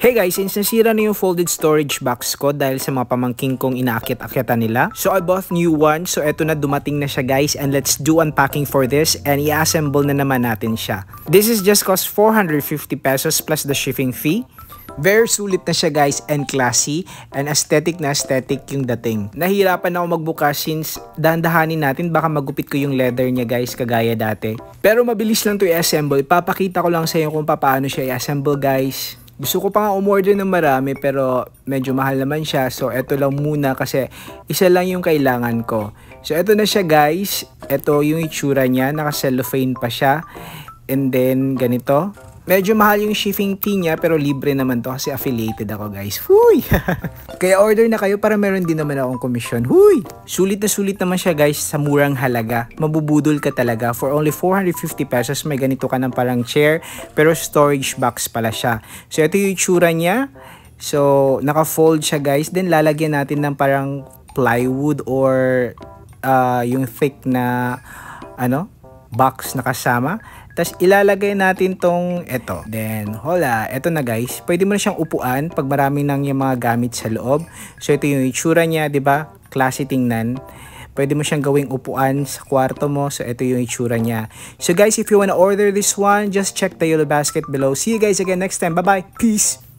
Hey guys, since nasira na yung folded storage box ko dahil sa mga pamangking kong inaakit-akyatan nila, so I bought new one. So eto na, dumating na siya guys, and let's do unpacking for this and i-assemble na naman natin siya. This is just cost 450 pesos plus the shipping fee. Very sulit na siya guys, and classy and aesthetic na aesthetic yung dating. Nahirapan ako magbukas since dahan-dahanin natin, baka magupit ko yung leather niya guys kagaya dati. Pero mabilis lang to i-assemble. Ipapakita ko lang sa inyo kung paano siya i-assemble guys. Gusto ko pa nga umorder ng marami pero medyo mahal naman siya. So eto lang muna kasi isa lang yung kailangan ko. So eto na siya guys. Eto yung itsura niya. Naka-cellophane pa siya. And then ganito. Medyo mahal yung shipping fee niya pero libre naman to kasi affiliated ako guys. Huy! Kaya order na kayo para meron din naman akong commission. Huy! Sulit na sulit naman siya guys sa murang halaga. Mabubudol ka talaga. For only 450 pesos may ganito ka ng parang chair pero storage box pala siya. So ito yung itsura niya. So naka-fold siya guys. Then lalagyan natin ng parang plywood or yung thick na box na kasama. Tapos ilalagay natin tong eto. Then hola, eto na guys. Pwede mo na siyang upuan pag marami nang yung mga gamit sa loob. So ito yung itsura niya, 'di ba? Classy tingnan. Pwede mo siyang gawing upuan sa kwarto mo. So ito yung itsura niya. So guys, if you wanna order this one, just check the yellow basket below. See you guys again next time. Bye-bye. Peace.